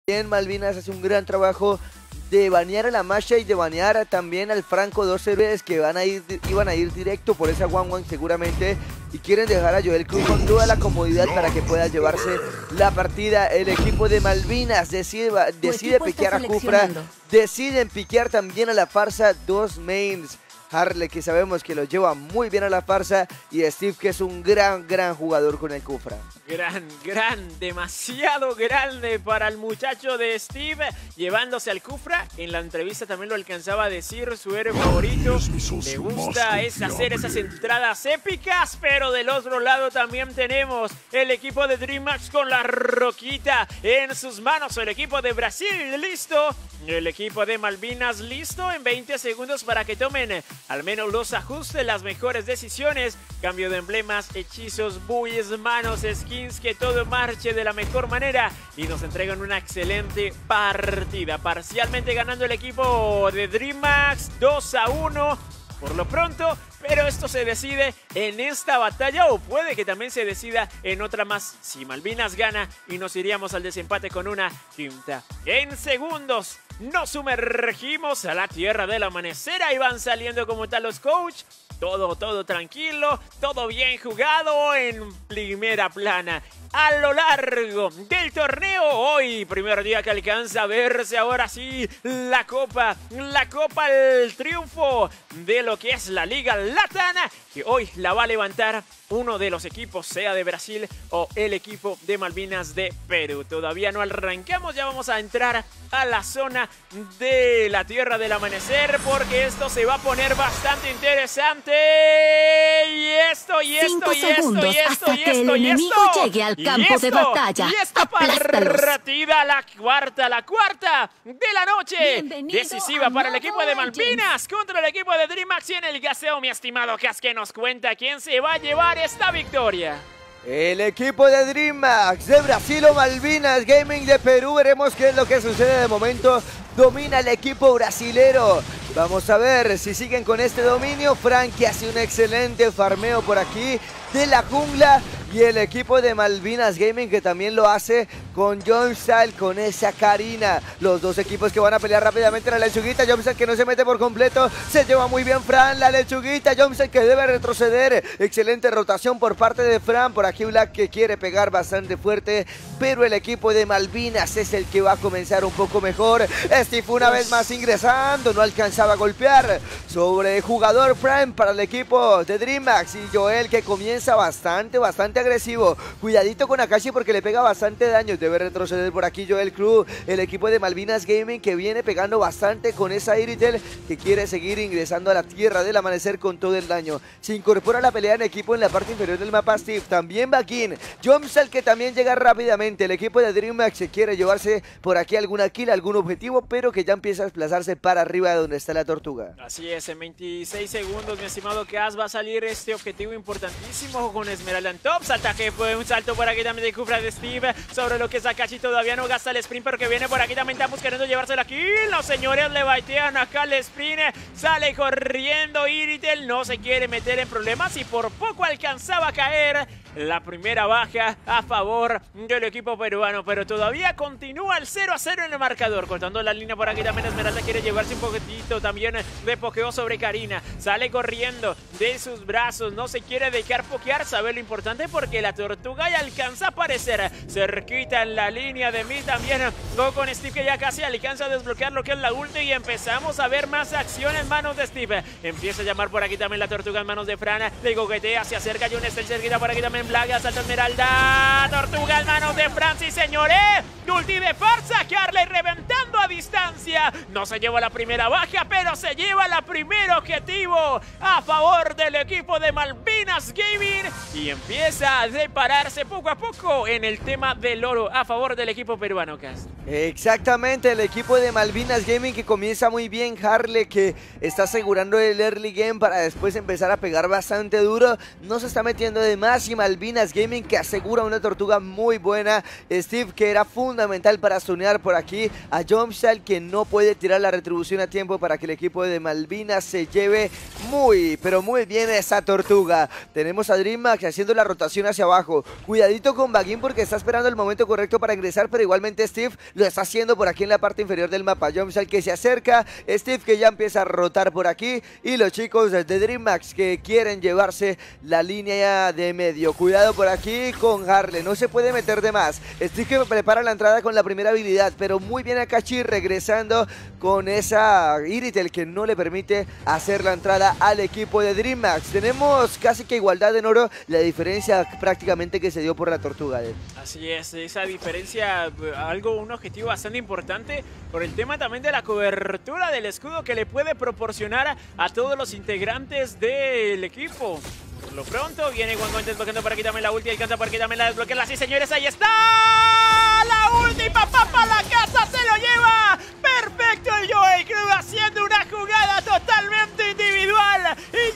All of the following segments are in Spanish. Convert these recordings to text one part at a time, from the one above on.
Bien, Malvinas hace un gran trabajo de banear a la Masha y de banear también al Franco, dos héroes que iban a ir directo por esa 1-1 seguramente, y quieren dejar a Joel Cruz con toda la comodidad para que pueda llevarse la partida. El equipo de Malvinas decide piquear a Cufra, deciden piquear también a la Farsa, dos mains. Harley, que sabemos que lo lleva muy bien a la Farsa, y Steve, que es un gran jugador con el Cufra. Demasiado grande para el muchacho de Steve, llevándose al Cufra. En la entrevista también lo alcanzaba a decir, su héroe favorito. Le gusta hacer esas entradas épicas, pero del otro lado también tenemos el equipo de DreamHack con la roquita en sus manos. El equipo de Brasil listo, el equipo de Malvinas listo en 20 segundos para que tomen al menos los ajustes, las mejores decisiones, cambio de emblemas, hechizos, builds, manos, skins, que todo marche de la mejor manera y nos entregan una excelente partida. Parcialmente ganando el equipo de DreamHack 2-1 por lo pronto, pero esto se decide en esta batalla o puede que también se decida en otra más si Malvinas gana y nos iríamos al desempate con una quinta. En segundos nos sumergimos a la tierra del amanecer. Ahí van saliendo como tal los coach. Todo tranquilo, todo bien jugado en primera plana. A lo largo del torneo, hoy, primer día que alcanza a verse ahora sí la copa, el triunfo de lo que es la Liga Latana, que hoy la va a levantar uno de los equipos, sea de Brasil o el equipo de Malvinas de Perú. Todavía no arrancamos, ya vamos a entrar a la zona de la tierra del amanecer, porque esto se va a poner bastante interesante. Llegue al campo de batalla. Y esta partida, la cuarta de la noche. Decisiva para el equipo de Malvinas contra el equipo de DreamHack. Y en el gaseo, mi estimado Cas, que nos cuenta quién se va a llevar esta victoria. El equipo de DreamHack de Brasil o Malvinas Gaming de Perú. Veremos qué es lo que sucede. De momento domina el equipo brasilero. Vamos a ver si siguen con este dominio. Frankie hace un excelente farmeo por aquí de la jungla. Y el equipo de Malvinas Gaming, que también lo hace con Jomstyle, con esa Karina. Los dos equipos que van a pelear rápidamente. La lechuguita, Jomstyle que no se mete por completo. Se lleva muy bien Fran, la lechuguita. Jomstyle que debe retroceder. Excelente rotación por parte de Fran. Por aquí Black que quiere pegar bastante fuerte. Pero el equipo de Malvinas es el que va a comenzar un poco mejor. Steve una vez más ingresando. No alcanzaba a golpear sobre jugador Fran para el equipo de DreamHack. Y Joel que comienza bastante agresivo. Cuidadito con Akashi porque le pega bastante daño. Debe retroceder por aquí Joel Cruz. El equipo de Malvinas Gaming que viene pegando bastante con esa Iritel, que quiere seguir ingresando a la tierra del amanecer con todo el daño. Se incorpora a la pelea en equipo en la parte inferior del mapa Steve. También Bakin. Jomstyle que también llega rápidamente. El equipo de DreamHack se quiere llevarse por aquí alguna kill, algún objetivo, pero que ya empieza a desplazarse para arriba de donde está la tortuga. Así es, en 26 segundos, mi estimado Cas, va a salir este objetivo importantísimo con Esmeralda en top. Salta que fue un salto por aquí también de Cufra de Steve sobre lo que es Akashi. Todavía no gasta el sprint, pero que viene por aquí también. Estamos queriendo llevárselo aquí. Los señores le baitean acá el sprint. Sale corriendo Iritel. No se quiere meter en problemas y por poco alcanzaba a caer la primera baja a favor del equipo peruano, pero todavía continúa el 0-0 en el marcador. Cortando la línea por aquí también Esmeralda quiere llevarse un poquitito también de pokeo sobre Karina. Sale corriendo de sus brazos, no se quiere dejar pokear. Sabe lo importante porque la tortuga ya alcanza a aparecer cerquita en la línea de mí también. Luego con Steve que ya casi alcanza a desbloquear lo que es la ulti y empezamos a ver más acción en manos de Steve. Empieza a llamar por aquí también la tortuga en manos de Fran. Le goguetea, se acerca John Estel cerquita por aquí también Black. Salta Esmeralda. Tortuga en manos de Francis, señores. Ulti de Farsa. Harley reventando a distancia. No se lleva la primera baja, pero se lleva la primer objetivo a favor del equipo de Malvinas Gaming. Y empieza a separarse poco a poco en el tema del oro a favor del equipo peruano, Cas. Exactamente, el equipo de Malvinas Gaming que comienza muy bien. Harley que está asegurando el early game para después empezar a pegar bastante duro. No se está metiendo de más y Malvinas Gaming que asegura una tortuga muy buena. Steve que era fundamental para stunear por aquí a Jomstyle Jomsal, que no puede tirar la retribución a tiempo para que el equipo de Malvinas se lleve pero muy bien esa tortuga. Tenemos a DreamHack haciendo la rotación hacia abajo. Cuidadito con Baguín porque está esperando el momento correcto para ingresar, pero igualmente Steve lo está haciendo por aquí en la parte inferior del mapa. Jomsal que se acerca, Steve que ya empieza a rotar por aquí y los chicos de DreamHack que quieren llevarse la línea de medio. Cuidado por aquí con Harley, no se puede meter de más. Steve que prepara la entrada con la primera habilidad, pero muy bien Akashi regresando con esa Iritel que no le permite hacer la entrada al equipo de DreamHack. Tenemos casi que igualdad en oro, la diferencia prácticamente que se dio por la tortuga. Así es, esa diferencia, un objetivo bastante importante por el tema también de la cobertura del escudo que le puede proporcionar a todos los integrantes del equipo. Por lo pronto viene Wangon desbloqueando por aquí también la ulti, alcanza por aquí también la desbloquea. Sí, señores, ahí está la ulti, papá para la casa, se lo lleva. Perfecto el Joey Crew haciendo una jugada totalmente individual y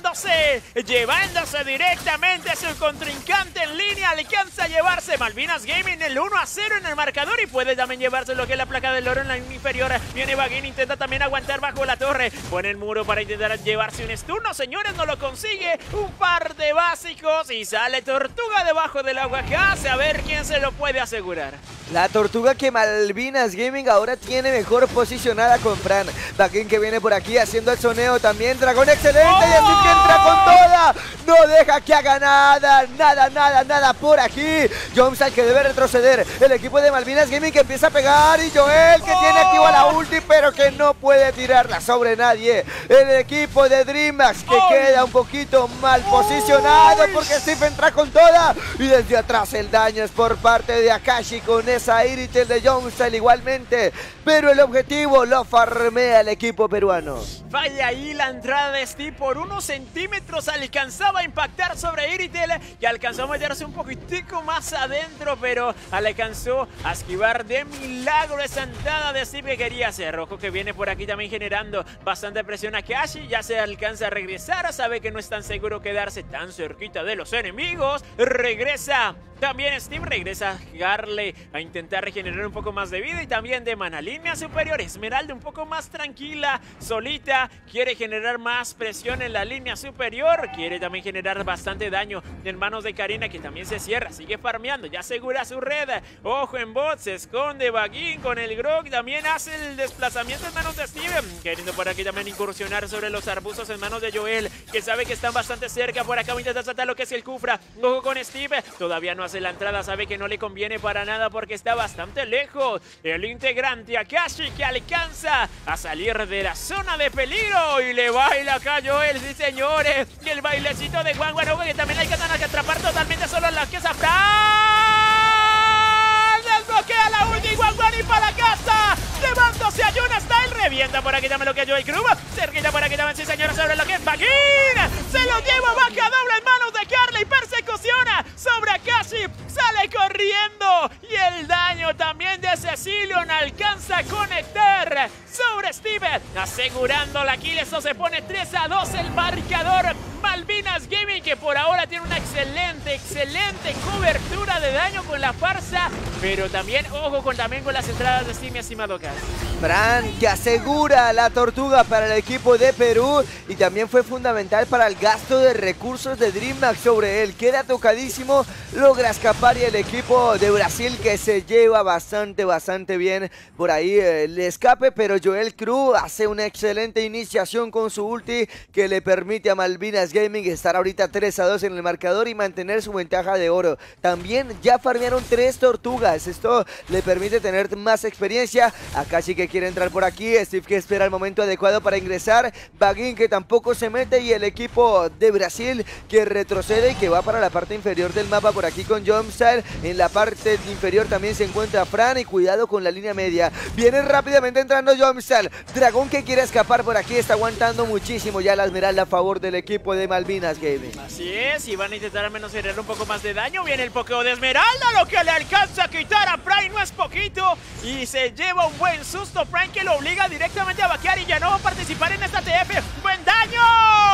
llevándose directamente a su contrincante en línea. Alcanza a llevarse Malvinas Gaming el 1-0 en el marcador y puede también llevarse lo que es la placa del oro en la inferior. Viene Baguín, intenta también aguantar bajo la torre, pone el muro para intentar llevarse un stun. No, señores, no lo consigue. Un par de básicos y sale Tortuga debajo del aguacate. A ver quién se lo puede asegurar. La tortuga que Malvinas Gaming ahora tiene mejor posicionada con Fran. Baguín que viene por aquí haciendo el soneo también. Dragón excelente y así que entra con toda. No deja que haga nada por aquí. Jomsal que debe retroceder. El equipo de Malvinas Gaming que empieza a pegar y Joel que tiene activa la ulti pero que no puede tirarla sobre nadie. El equipo de DreamHack que queda un poquito mal posicionado porque Steve entra con toda y desde atrás el daño es por parte de Akashi con esa Iritel de Jomsal igualmente, pero el objetivo lo farmea el equipo peruano. Falla ahí la entrada de Steve por unos centímetros, alcanzaba a impactar sobre Iritel y alcanzó a meterse un poquitico más adentro, pero alcanzó a esquivar de milagro esa entrada de Steve que quería hacer. Rojo que viene por aquí también generando bastante presión a Akashi, ya se alcanza a regresar, sabe que no es tan seguro quedarse tan cerquita de los enemigos, regresa. También Steve regresa a Harley a intentar regenerar un poco más de vida y también de mana. Línea superior, Esmeralda un poco más tranquila, solita, quiere generar más presión en la línea superior, quiere también generar bastante daño en manos de Karina que también se cierra, sigue farmeando, ya asegura su red. Ojo en bot, se esconde Baguín con el Grog, también hace el desplazamiento en manos de Steve, queriendo por aquí también incursionar sobre los arbustos en manos de Joel, que sabe que están bastante cerca. Por acá va a intentar saltar lo que es el Kufra. Ojo con Steve, todavía no hace la entrada, sabe que no le conviene para nada porque está bastante lejos. El integrante Akashi que alcanza a salir de la zona de peligro y le baila acá Joel, sí señores. Y el bailecito de Wangon que también hay que atrapar totalmente solo en la que es Fran. Desbloquea la ulti Wangon y para casa. Llevándose a Yuna Style, revienta por aquí también lo que es Joey Crew. Cerquita por aquí también, sí señores, sobre lo que es Baguín. Se lo lleva, baja doble en manos de Harley, persecuciona sobre Akashi, sale corriendo y el daño también de Cecilion alcanza a conectar sobre Steve, asegurando la kill. Eso se pone 3-2 el marcador. Malvinas Gaming que por ahora tiene una excelente cobertura de daño con la farsa, pero también ojo con las entradas de Steam, mi estimado Cas. Fran que asegura la tortuga para el equipo de Perú y también fue fundamental para el gasto de recursos de DreamHack sobre él. Queda tocadísimo, logra escapar y el equipo de Brasil que se lleva bastante bien por ahí el escape, pero Joel Crew hace una excelente iniciación con su ulti que le permite a Malvinas Gaming estar ahorita 3-2 en el marcador y mantener su ventaja de oro. También ya farmearon 3 tortugas, esto le permite tener más experiencia. Akashi que quiere entrar por aquí, Steve que espera el momento adecuado para ingresar, Baguín que tampoco se mete y el equipo de Brasil que retrocede y que va para la parte inferior del mapa por aquí con Jomsal. En la parte inferior también se encuentra Fran y cuidado con la línea media. Viene rápidamente entrando Jomsal, Dragón que quiere escapar por aquí, está aguantando muchísimo ya la Esmeralda a favor del equipo de Malvinas Gaming. Así es, y van a intentar al menos generar un poco más de daño. Viene el pokeo de Esmeralda, lo que le alcanza a quitar a Prime, no es poquito, y se lleva un buen susto Prime que lo obliga directamente a vaquear y ya no va a participar en esta TF. ¡Buen daño!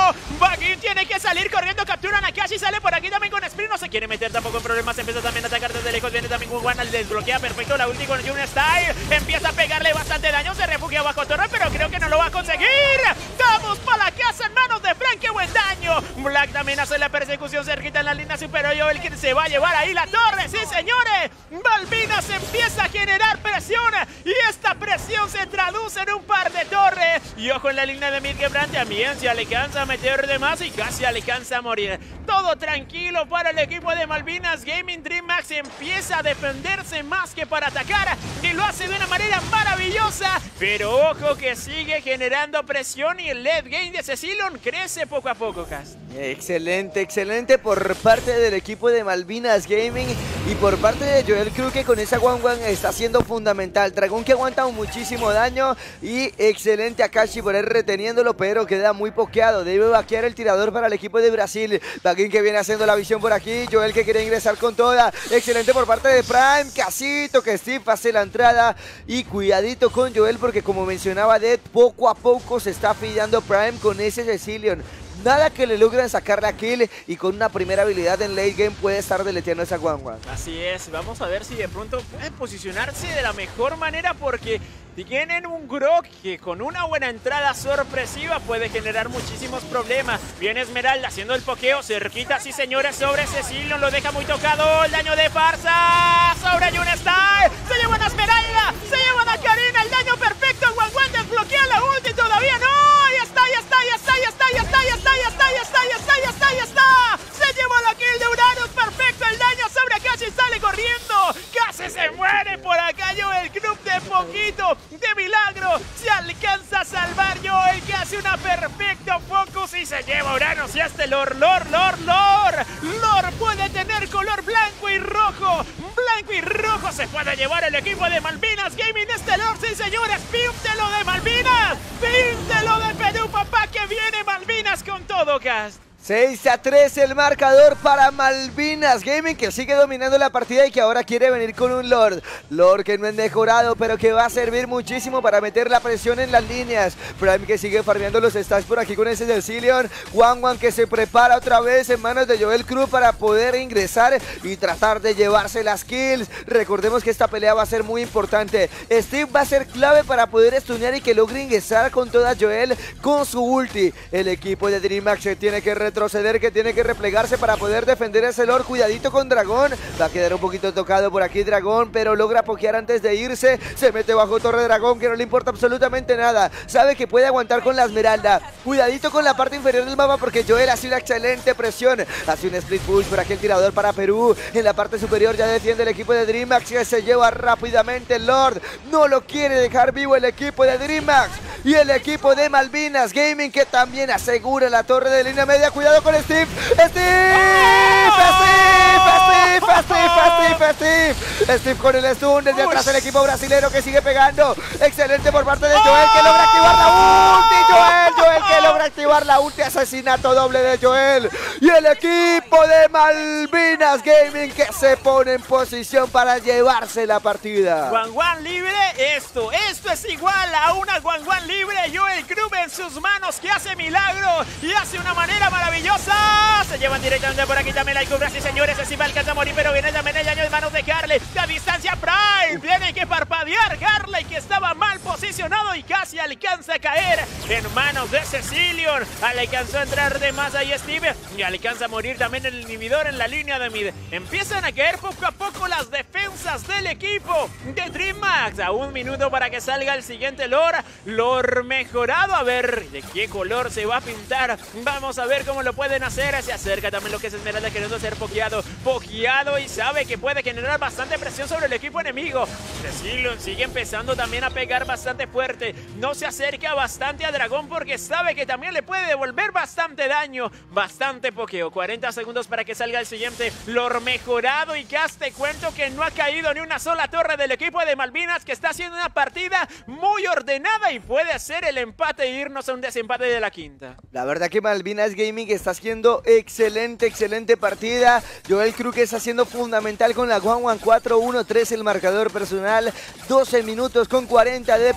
Baggy tiene que salir corriendo, capturan a Kashi, sale por aquí también con Sprint, no se quiere meter tampoco en problemas, empieza también a atacar desde lejos, viene también con One, desbloquea perfecto la ulti con Junior Style, empieza a pegarle bastante daño, se refugia bajo torre, pero creo que no lo va a conseguir. Vamos para la casa en manos de Frank, qué buen daño. Black también hace la persecución cerquita en la línea superior, el que se va a llevar ahí la torre, sí señores. Malvinas empieza a generar presión y esta presión se traduce en un par de torres. Y ojo en la línea de mid, que Brand también se alcanza a meter de más y casi alcanza a morir. Todo tranquilo para el equipo de Malvinas Gaming. DreamHack empieza a defenderse más que para atacar y lo hace de una manera maravillosa. Pero ojo que sigue generando presión y el late game de Cecilion crece poco a poco, Cast. Excelente, excelente por parte del equipo de Malvinas Gaming y por parte de Joel Crew, que con esa One está siendo fundamental. Dragón que aguanta muchísimo daño y excelente Akashi por él reteniéndolo, pero queda muy pokeado. Debe vaquear el tirador para el equipo de Brasil. Bagin que viene haciendo la visión por aquí. Joel que quiere ingresar con toda. Excelente por parte de Prime. Casito que Steve hace la entrada. Y cuidadito con Joel porque, como mencionaba Dead, poco a poco se está fillando Prime con ese Cecilion. Nada que le logran sacar la kill y con una primera habilidad en late game puede estar deleteando esa One. Así es, vamos a ver si de pronto puede posicionarse de la mejor manera porque tienen un Grok que con una buena entrada sorpresiva puede generar muchísimos problemas. Viene Esmeralda haciendo el pokeo, cerquita, sí señores, sobre Cecilion, lo deja muy tocado, el daño de Farsa sobre Junestar, se llevan a Esmeralda, se llevan a Karina, el daño perfecto, One desbloquea la ulti, todavía no, ahí está, se llevó la kill de Uranus, perfecto, el daño sobre Akashi, sale corriendo, casi se muere por acá Joel Crew de poquito, de milagro, se alcanza a salvar Joel, que hace una perfecta focus y se lleva Uranus y hasta Lord puede tener color blanco y rojo, se puede llevar el equipo de Malvinas Gaming, este Lord, sí señores, píntelo de Malvinas, píntelo de Perú, papá, que viene Malvinas con todo, Cast. 6-3 el marcador para Malvinas Gaming, que sigue dominando la partida y que ahora quiere venir con un Lord que no es mejorado, pero que va a servir muchísimo para meter la presión en las líneas. Prime que sigue farmeando los stacks por aquí con ese Cecilion. One que se prepara otra vez en manos de Joel Crew para poder ingresar y tratar de llevarse las kills. Recordemos que esta pelea va a ser muy importante. Steve va a ser clave para poder stunear y que logre ingresar con toda Joel con su ulti. El equipo de DreamHack se tiene que retroceder, que tiene que replegarse para poder defender ese Lord. Cuidadito con Dragón, va a quedar un poquito tocado por aquí Dragón, pero logra pokear antes de irse. Se mete bajo torre Dragón, que no le importa absolutamente nada, sabe que puede aguantar con la Esmeralda. Cuidadito con la parte inferior del mapa porque Joel hace una excelente presión, hace un split push por aquí el tirador para Perú. En la parte superior ya defiende el equipo de DreamHack, que se lleva rápidamente el Lord, no lo quiere dejar vivo el equipo de DreamHack. Y el equipo de Malvinas Gaming, que también asegura la torre de línea media. Cuidado con Steve. Steve con el stun desde atrás el equipo brasilero, que sigue pegando. Excelente por parte de Joel, que logra activar la ulti. Joel que logra activar la ulti. Asesinato doble de Joel. Y el equipo de Malvinas Gaming, que se pone en posición para llevarse la partida. One libre, esto es igual a una One libre. Joel Crew en sus manos, que hace milagro y hace una manera maravillosa. Se llevan directamente por aquí también la Cobra, sí señores. Así va a alcanzar a morir, pero viene también el daño de manos de Harley. A distancia Prime, tiene que parpadear Harley, que estaba mal posicionado y casi alcanza a caer en manos de Cecilion. Alcanzó a entrar de más ahí Steve y alcanza a morir también el inhibidor en la línea de mid. Empiezan a caer poco a poco las defensas del equipo de DreamHack. A un minuto para que salga el siguiente Lord mejorado. A ver de qué color se va a pintar. Vamos a ver cómo lo pueden hacer. Se acerca también lo que es Esmeralda, queriendo ser pokeado y sabe que puede generar bastante presión sobre el equipo enemigo. Cecilion sigue empezando también a pegar bastante fuerte. No se acerca bastante a Dragón porque sabe que también le puede devolver bastante daño. Bastante pokeo. 40 segundos para que salga el siguiente Lord mejorado. Y Cast, te cuento que no ha caído ni una sola torre del equipo de Malvinas, que está haciendo una partida muy ordenada y puede hacer el empate e irnos a un desempate de la quinta. La verdad que Malvinas Gaming está haciendo excelente partida. Joel Crew que está haciendo fundamental con la One 4-1-3 el marcador personal. 12 minutos con 40 de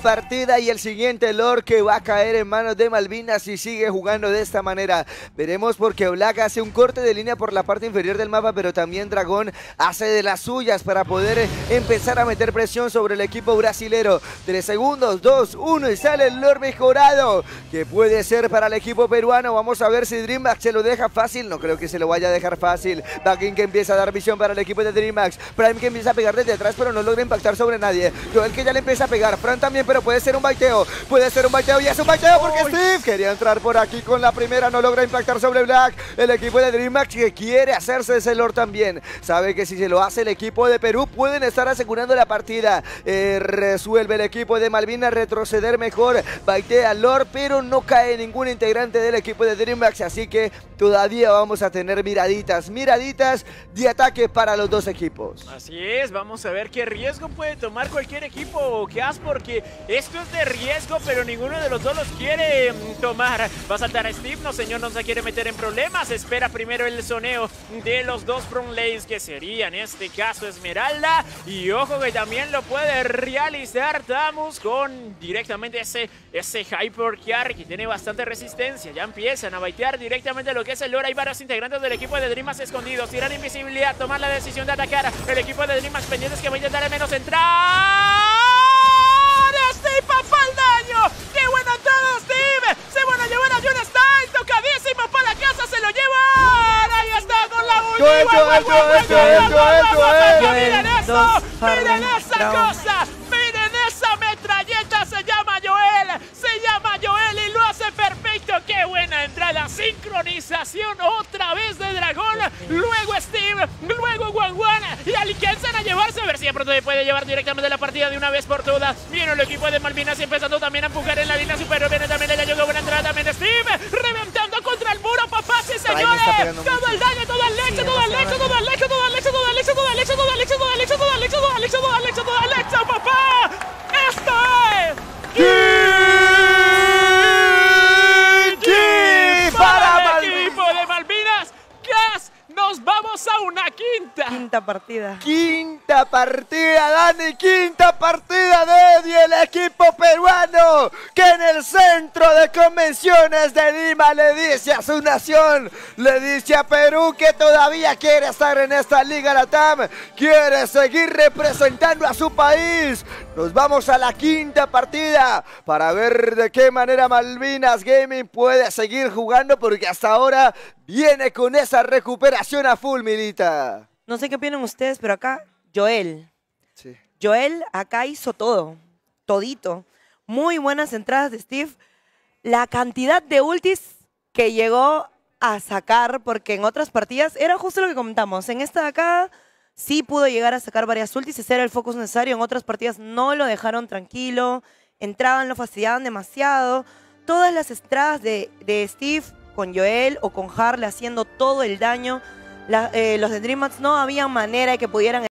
partida y el siguiente Lord que va a caer en manos de Malvinas si sigue jugando de esta manera. Veremos porque Black hace un corte de línea por la parte inferior del mapa, pero también Dragón hace de las suyas para poder empezar a meter presión sobre el equipo brasilero. 3 segundos, 2, 1 y sale el Lord mejorado, que puede ser para el equipo peruano. Vamos a ver si DreamHack se lo deja fácil. No creo que se lo vaya a dejar fácil. Bakin que empieza a dar visión para el equipo de DreamHack. Prime que empieza a pegar desde atrás, pero no logra impactar sobre nadie. Joel que ya le empieza a pegar. Fran también, pero puede ser un baiteo. Puede ser un baiteo y es un baiteo porque Steve quería entrar por aquí con la primera. No logra impactar sobre Black. El equipo de DreamHack que quiere hacerse ese Lord también. Sabe que si se lo hace el equipo de Perú, pueden estar asegurando la partida. Resuelve el equipo de Malvinas retroceder mejor. Baitea al Lord, pero no cae ningún integrante del equipo de DreamHack. Así que todavía vamos a tener miraditas de ataque para los dos equipos. Así es, vamos a ver qué riesgo puede tomar cualquier equipo, Cas, porque esto es de riesgo, pero ninguno de los dos los quiere tomar. Va a saltar a Steve, no señor, no se quiere meter en problemas. Espera primero el soneo de los dos front lanes, que sería en este caso Esmeralda. Y ojo que también lo puede realizar Tamus con directamente ese Hypercar que tiene bastante resistencia. Ya empiezan a baitear directamente lo que es el Lord. Hay varios integrantes del equipo de DreamHack escondidos. Tiran invisibilidad, tomar la decisión de atacar. El equipo de DreamHack pendientes que va a intentar al menos entrar. ¡Steve papá el daño! ¡Qué buena entrada, Steve! Se van a llevar a John Stein. Tocadísimo para la casa, se lo llevan. Ahí está con la bulla. ¡Miren eso! ¡Miren esa cosa! ¡Miren esa metralleta! Se llama Joel y lo hace perfecto. ¡Qué buena entrada! Sincronización otra vez de Dragón. Luego Steve, luego Wanwan y alcanzan a llevarse. A ver si de pronto se puede llevar directamente la partida de una vez por todas. Viene el equipo de Malvinas empezando también a empujar en la línea superior. Viene también el daño, buena entrada también de Steve. Reventando contra el muro, papá, sí señores. Todo el daño, todo el lecho, todo el lecho, todo el lecho, todo el lecho, todo el lecho, todo el lecho, todo el lecho, todo el lecho, todo el lecho, todo el lecho, todo el lecho, todo el lecho, papá. Esto es para el equipo de Malvinas. Cas, nos vamos a una quinta partida. Quinta partida, Dani, quinta partida de Eddie, el equipo peruano que en el centro de convenciones de Lima le dice a su nación, le dice a Perú que todavía quiere estar en esta Liga Latam, quiere seguir representando a su país. Nos vamos a la quinta partida para ver de qué manera Malvinas Gaming puede seguir jugando, porque hasta ahora viene con esa recuperación a full, Milita. No sé qué opinan ustedes, pero acá Joel. Sí. Joel acá hizo todo, todito. Muy buenas entradas de Steve. La cantidad de ultis que llegó a sacar, porque en otras partidas era justo lo que comentamos. En esta de acá sí pudo llegar a sacar varias ultis, ese era el focus necesario. En otras partidas no lo dejaron tranquilo, entraban, lo fastidiaban demasiado. Todas las entradas de Steve con Joel o con Harley haciendo todo el daño. Los de DreamHack no había manera de que pudieran